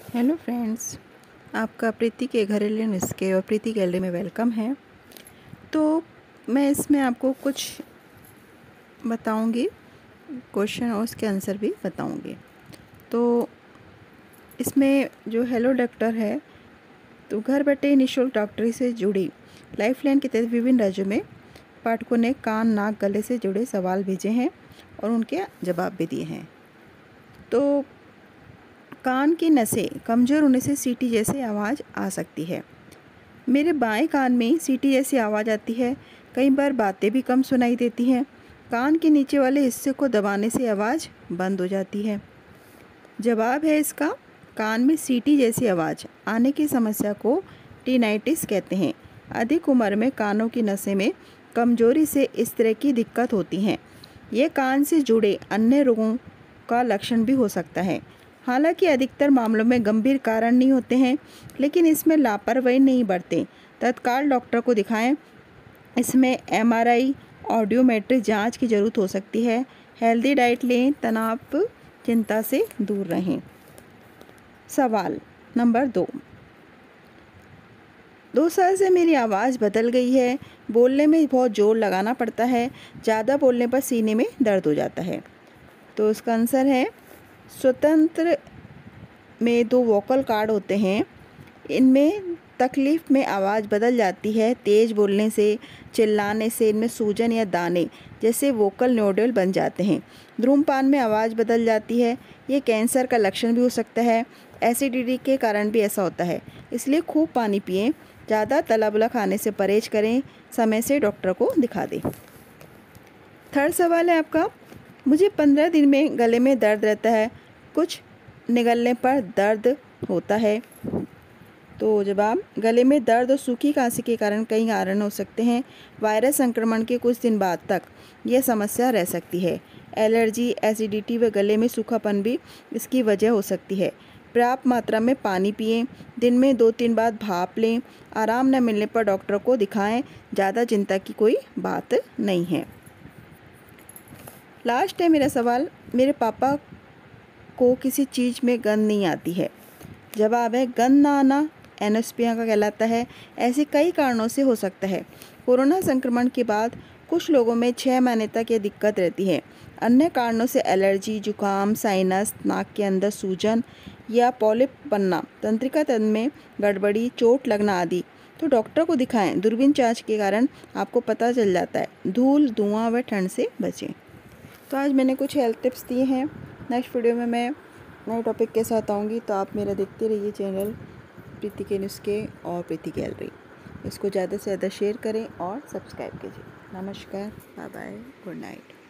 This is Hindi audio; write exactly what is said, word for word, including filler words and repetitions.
हेलो फ्रेंड्स, आपका प्रीति के घरेलू नुस्खे और प्रीति गैलरी में वेलकम है। तो मैं इसमें आपको कुछ बताऊंगी क्वेश्चन और उसके आंसर भी बताऊंगी। तो इसमें जो हेलो डॉक्टर है, तो घर बैठे निःशुल्क डॉक्टरी से जुड़ी लाइफलाइन के तहत विभिन्न राज्यों में पाठकों ने कान, नाक, गले से जुड़े सवाल भेजे हैं और उनके जवाब भी दिए हैं। तो कान की नसें कमज़ोर होने से सीटी जैसी आवाज़ आ सकती है। मेरे बाएं कान में सीटी जैसी आवाज़ आती है। कई बार बातें भी कम सुनाई देती हैं। कान के नीचे वाले हिस्से को दबाने से आवाज़ बंद हो जाती है। जवाब है इसका, कान में सीटी जैसी आवाज़ आने की समस्या को टिनाइटिस कहते हैं। अधिक उम्र में कानों की नसें में कमजोरी से इस तरह की दिक्कत होती हैं। ये कान से जुड़े अन्य रोगों का लक्षण भी हो सकता है। हालांकि अधिकतर मामलों में गंभीर कारण नहीं होते हैं, लेकिन इसमें लापरवाही नहीं बरतें। तत्काल डॉक्टर को दिखाएं। इसमें एमआरआई, ऑडियोमेट्री जांच की ज़रूरत हो सकती है। हेल्दी डाइट लें, तनाव, चिंता से दूर रहें। सवाल नंबर दो दो साल से मेरी आवाज़ बदल गई है। बोलने में बहुत ज़ोर लगाना पड़ता है। ज़्यादा बोलने पर सीने में दर्द हो जाता है। तो इसका आंसर है, स्वतंत्र में दो वोकल कार्ड होते हैं। इनमें तकलीफ़ में आवाज़ बदल जाती है। तेज़ बोलने से, चिल्लाने से इनमें सूजन या दाने जैसे वोकल नोडुल बन जाते हैं। धूम्रपान में आवाज़ बदल जाती है। ये कैंसर का लक्षण भी हो सकता है। एसिडिटी के कारण भी ऐसा होता है, इसलिए खूब पानी पिएं। ज़्यादा तला भुना खाने से परहेज करें। समय से डॉक्टर को दिखा दें। थर्ड सवाल है आपका, मुझे पंद्रह दिन में गले में दर्द रहता है, कुछ निगलने पर दर्द होता है। तो जवाब, गले में दर्द और सूखी खांसी के कारण कई कारण हो सकते हैं। वायरस संक्रमण के कुछ दिन बाद तक यह समस्या रह सकती है। एलर्जी, एसिडिटी व गले में सूखापन भी इसकी वजह हो सकती है। पर्याप्त मात्रा में पानी पिएं। दिन में दो तीन बार भाप लें। आराम न मिलने पर डॉक्टर को दिखाएं। ज़्यादा चिंता की कोई बात नहीं है। लास्ट है मेरा सवाल, मेरे पापा को किसी चीज़ में गंध नहीं आती है। जवाब है, गंध ना आना एनोस्पिया का कहलाता है। ऐसे कई कारणों से हो सकता है। कोरोना संक्रमण के बाद कुछ लोगों में छः महीने तक ये दिक्कत रहती है। अन्य कारणों से एलर्जी, जुकाम, साइनस, नाक के अंदर सूजन या पॉलिप बनना, तंत्रिका तंत्र में गड़बड़ी, चोट लगना आदि, तो डॉक्टर को दिखाएं। दूरबीन जांच के कारण आपको पता चल जाता है। धूल, धुआं व ठंड से बचें। तो आज मैंने कुछ हेल्थ टिप्स दिए हैं। नेक्स्ट वीडियो में मैं नए टॉपिक के साथ आऊँगी, तो आप मेरा देखते रहिए चैनल प्रीति के नुस्खे और प्रीति गैलरी। इसको ज़्यादा से ज़्यादा शेयर करें और सब्सक्राइब कीजिए। नमस्कार, बाय बाय, गुड नाइट।